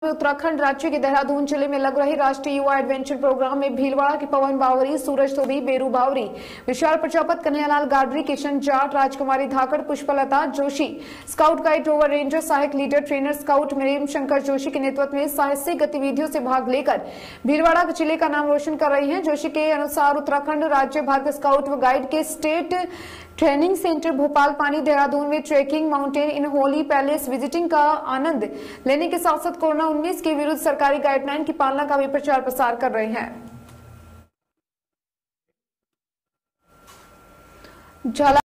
उत्तराखंड राज्य के देहरादून जिले में लग रहे राष्ट्रीय युवा एडवेंचर प्रोग्राम में भीलवाड़ा के पवन बावरी, सूरज धोबी, बेरू बावरी, विशाल Prajapat, Kanhaiyalal गाडरी, Kishan Jat, Rajkumari Dhakad, Pushplata Joshi, scout guide, rover ranger, सहायक लीडर, ट्रेनर स्काउट मरीम शंकर जोशी के नेतृत्व में साहसिक गतिविधियों से भाग लेकर भीलवाड़ा जिले का नाम रोशन कर रही हैं। जोशी के अनुसार उत्तराखंड राज्य भारत स्काउट व गाइड के state training centre Bhopal Pani Dehradun में trekking, mountaineering holy palace visiting का आनंद लेने के साथ साथ कोरोना 19 के विरुद्ध सरकारी गाइडलाइन की पालना का भी प्रचार प्रसार कर रहे हैं।